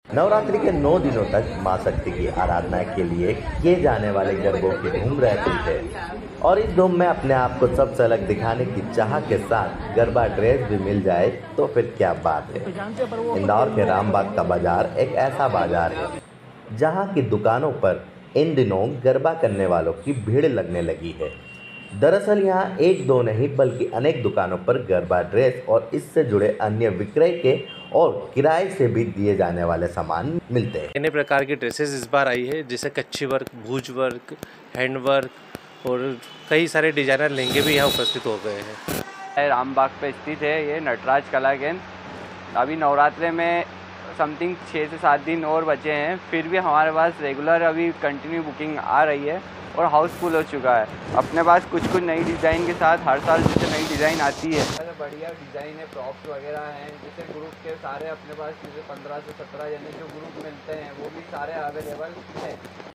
नवरात्रि के 9 दिनों तक मां शक्ति की आराधना के लिए किए जाने वाले गरबों की धूम रहती है और इस धूम में अपने आप को सबसे अलग दिखाने की चाह के साथ गरबा ड्रेस भी मिल जाए तो फिर क्या बात है। इंदौर के रामबाग का बाजार एक ऐसा बाजार है जहां की दुकानों पर इन दिनों गरबा करने वालों की भीड़ लगने लगी है। दरअसल यहाँ एक दो नहीं बल्कि अनेक दुकानों पर गरबा ड्रेस और इससे जुड़े अन्य विक्रय के और किराए से भी दिए जाने वाले सामान मिलते हैं। नए प्रकार की ड्रेसेस इस बार आई है, जैसे Kutchi work, Bhuj work, hand work और कई सारे डिजाइनर लहंगे भी यहाँ उपस्थित हो गए हैं। रामबाग पे स्थित है ये नटराज कला केंद्र। अभी नवरात्रे में समथिंग 6 से 7 दिन और बचे हैं, फिर भी हमारे पास रेगुलर अभी कंटिन्यू बुकिंग आ रही है और हाउसफुल हो चुका है। अपने पास कुछ नई डिज़ाइन के साथ हर साल जैसे नई डिज़ाइन आती है, बढ़िया डिज़ाइन है, प्रॉप्स वगैरह हैं। जैसे ग्रुप के सारे अपने पास जैसे 15 से 17 यानी जो ग्रुप मिलते हैं वो भी सारे अवेलेबल हैं।